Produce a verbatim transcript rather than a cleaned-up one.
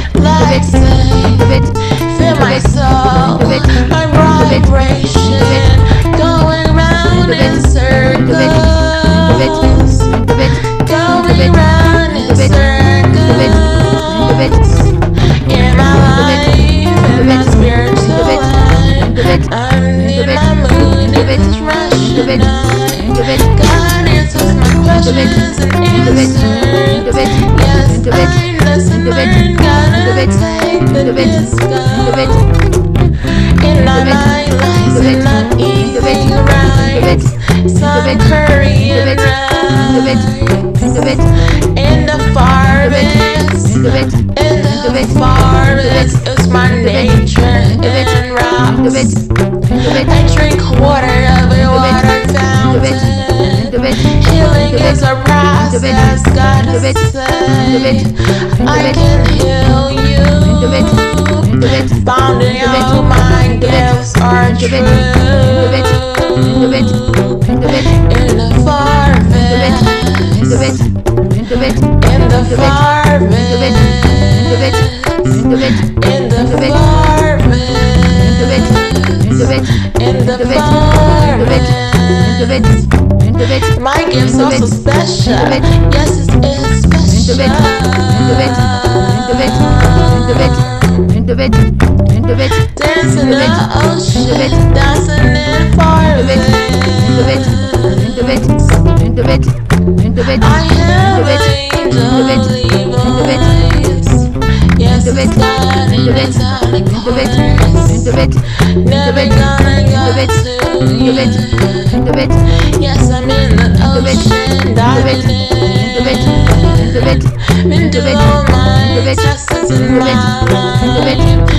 Like say, feel my soul, my vibration, going round in circles, going round in circles, in my life, in my spiritual life, I'm in my mood, it's rational, God answers my questions and answers, yes, I'm listening, gotta take the disco. In my mind, lies and not easy right. Some Korean rice. In the forest, in the forest is my nature and rocks. I drink water of a water fountain. Healing is a process, God said. I can heal you. Founding out my gifts are true. In the forest, in the forest, in the forest, in the forest. My gifts are so special. Yes, it is special. Dancing in the ocean, dancing in forest. I have angels, evil voice. Yes, it's God and it's all the chorus. Never gonna go to you. Yes, I'm in the ocean, diving in. Been doing all my tests in my life.